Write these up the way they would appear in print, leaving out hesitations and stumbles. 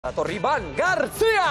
Dator Iban Gartzia!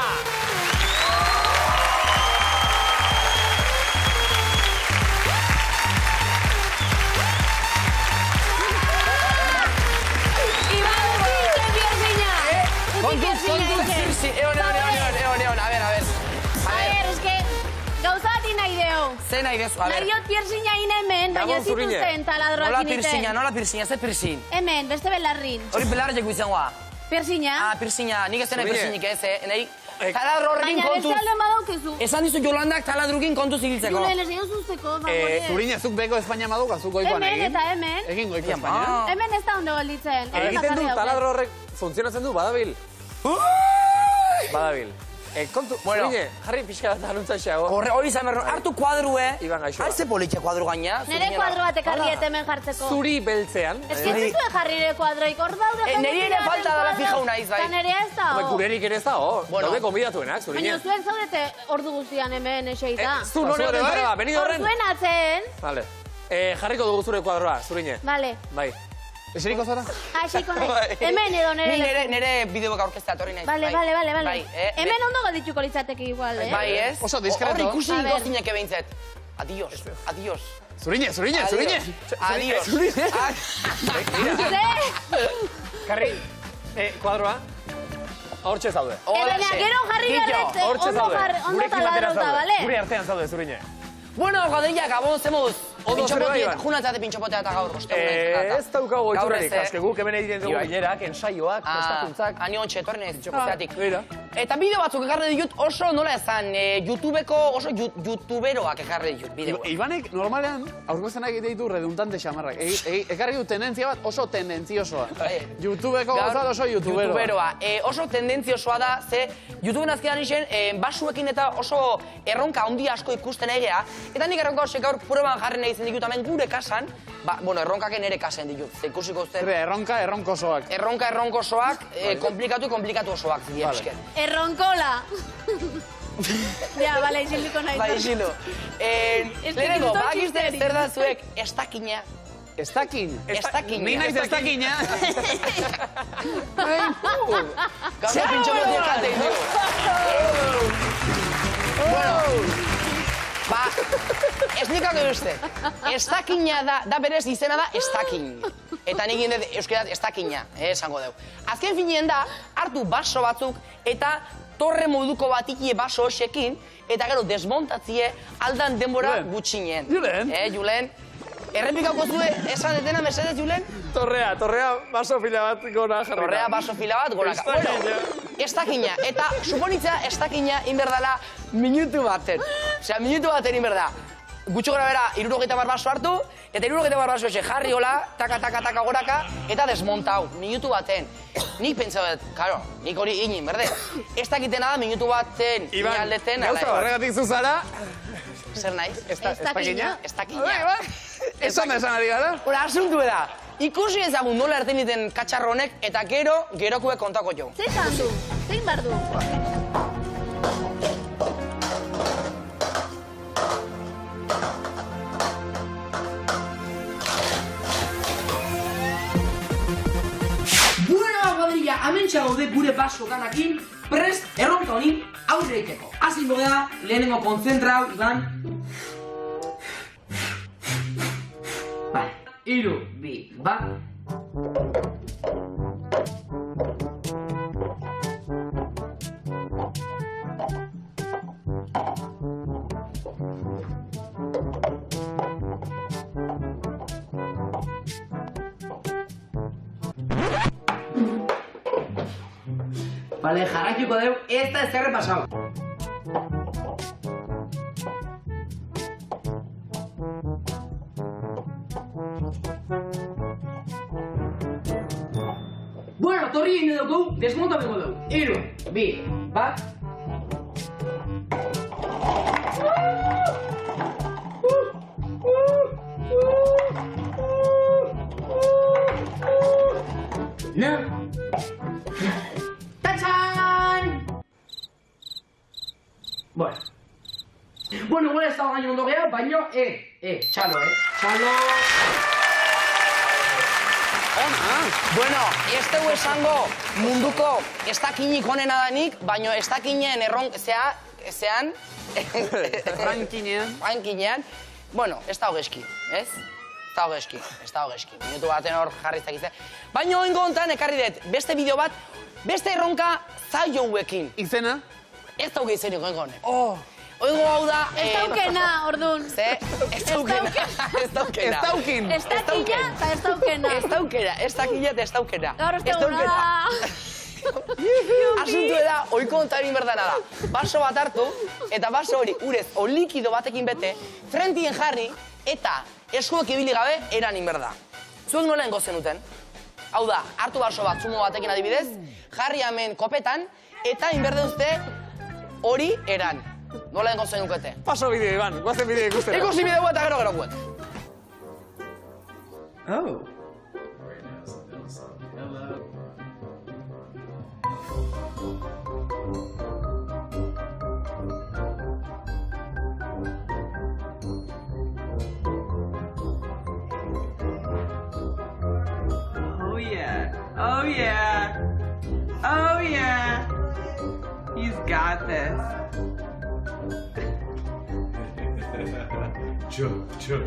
Zer nahi dezu, a ver. Nahiot piercina hemen, baina ez dituzten taladroak initen. Nola piercina, ze piercin? Hemen, beste belarrin. Hori belarreko izangoa. Piercina? Ah, piercina, nik ez dena piercinik ez, nahi. Taladro horrekin kontuz. Baina beste aldean badaukezu. Esan dizu Jolandak taladrukin kontuz ibiltzeko. Julen, ez egin zuzteko, favore. Zurina, zuk beko Espainia maduka, zuk goikoan egin. Hemen eta hemen. Egin goiko Espainia. Hemen ez da ondo gelditzen. Egiten du, taladro horrek funtzionatzen du, badabil. Badabil. Kontu, Zurine, jarri pixka bat anuntza xago. Hori izan berro, hartu kuadrue. Iban gaixoa. Aize politia kuadru gaina. Nere kuadro bat ekarriet hemen jartzeko. Zuri beltzean. Ez que ez zuen jarri nire kuadroik, hor daude. Neri ere falta dala fijau naiz, bai. Eta nere ez da, Gurenik ere ez da, daude konbidatuenak, Zurine. baina zuen zaudete ordu guztian hemen eseita. Zu nore horren da, beni horren. Zuen atzen. Vale. Jarriko dugu zure kuadroa, Zurine. Vale. Bai. Eseriko zara? Aixiko nahi. Hemen edo nere. Nere bideoak aurkeztea torri naiz. Vale. Hemen ondo galdituko litzateke igual, Bai, ez? Oso diskreto. Hor ikusi gozinek behintzet. Adiós, adiós. Zurine. Adiós. Karri, kuadroa. Hortxe zaude. Baina gero jarri garretze, Hortxe zaude. ondo taladrota, bale? Gure artean zaude, Zurine. Bueno, gadeia, gabon, zemuz. Ondo zer bai, Iban? Junatzate pintxopotea eta gaur bostegunen. Ez daukago itxurrenik, Gaur ez, azke guk hemen egiten dugu bilerak, ensaioak, prestakuntzak. Ani ontxe, etorri nahiz txopoteatik. Mira. Eta bideo batzuk ekarri ditut oso nola esan, YouTubeko oso youtuberoak ekarri ditut bideoak. Ibanek normalean aurkeztenak egite ditu redundante xamarrak. Ekarri du tendentzia bat oso tendentziosoa. YouTubeko gozat oso youtuberoa. Oso tendentziosoa da, ze YouTubeen azkenan izen basuekin eta oso erronka handi asko ikusten egea. Eta nik erronka hosek gaur proban jarri nahi izan ditut hemen gure kasan. Bueno, erronkaken ere kasen ditut. Ikusiko uste. Erronkosoak. Erronkosoak, komplikatu osoak. Erronkola. Ja, bale, isilduko nahi. Bai, isildu. Lehenengo, bakizte zer da zuek estakina. Estakin. Ni naiz estakina. Gauzak pintxopotia kalte ditu. Bueno, ez nikako uste. Estakina da berez izena da estakin. Eta nik indet euskerat estakina, esango dugu. Azken finien da, hartu baso batzuk eta torre moduko batikie baso hoxekin, eta gero desmontatzie aldan denbora gutxinen. Julen. Errepikauko zue esan detena, mesedez, Julen? Torrea baso fila bat gora jarri. Torrea baso fila bat goraka. Bueno, estakina. Eta suponitza estakina inberdala minutu baten. Osea, minutu baten inberda. Gutxo gara bera, 60 baso hartu, eta 60 baso ese jarri hola, taka goraka, eta desmontau, minutu baten. Nik pentsa bet, karo, nik hori inin, berde? Ez dakitena da, minutu baten, aldeten, gauza horregatik zuzara. Zer naiz? Estakina? Estakina. Esan ari gara? Hora, asuntu da. Ikusi ezagun nola erten diten katxarronek, eta gerokuek kontako jo. Zein du? Zein bar du? Cuadrilla, amentsa gaude gure baso ganakin, prest erronka honin aurre egiteko. Hazingo da, lehenengo konzentrau, Iban. Vale, 3, 2, 1. Vale, jarraituko dugu, ez da ez errepasau. Bueno, torri egin dugu, desmontatuko dugu. 3, 2, 1. No. Bueno, igual ez dago gaino ondo geha, baino, txalo, txalo. Bueno, ez dugu esango munduko ez dakinik onena danik, baina ez dakinen zean... Rankinean. Bueno, ez da hogeski, ez? Ez da hogeski. Minutu baten hor jarri zakizte. Baina oingo hontan ekarri dut, beste bideo bat, beste erronka zaiouekin. Izena? Ez dauke izenik oingo honek. Oingo hau da... Ez daukena, orduan. Ez daukena. Ez daukin. Ez dakina eta ez daukena. Ez dakina eta ez daukena. Gaur ez daukena. Asuntu da, oiko ontan egin berdana da. Baso bat hartu, eta baso hori urez o likido batekin bete, frentien jarri, eta eskuek ibili gabe eran inberda. Zuek nola engo zenuten? Hau da, hartu baso bat zumo batekin adibidez, jarri hemen kopetan, eta inberde uste hori eran. Nola engo zenukete? Paso bideo, Iban, guazen bideo ikustera. Ikusi bideo eta gero guet. Oh yeah. He's got this. Chuck.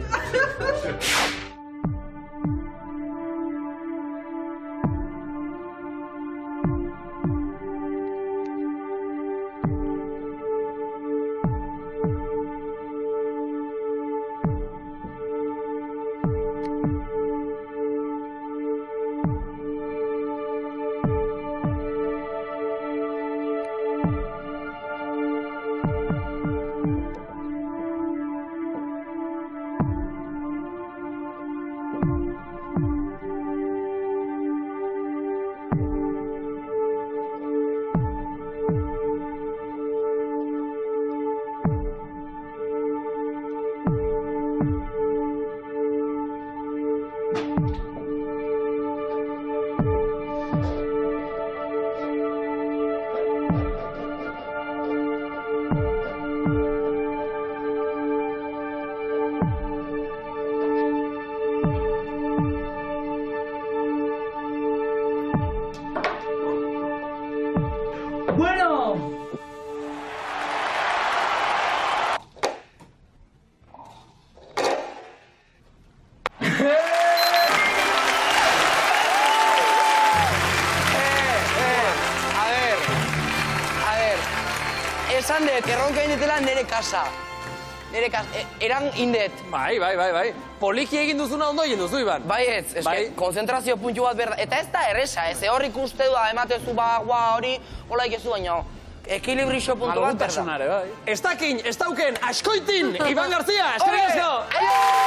Esan dut, erronka indetela nere kasa. Eran indet. Bai. Poliki egin duzuna ondo egin duzu, Iban. Bai ez, konzentrazio puntu bat berda. Eta ez da erresa, ez hor ikuste du da, ematezu hori, hola ikezu baino. Ekilibrizio puntu bat berda. Ez dakin, ez dauken, askoitin, Iban Garzia, eskerrik asko!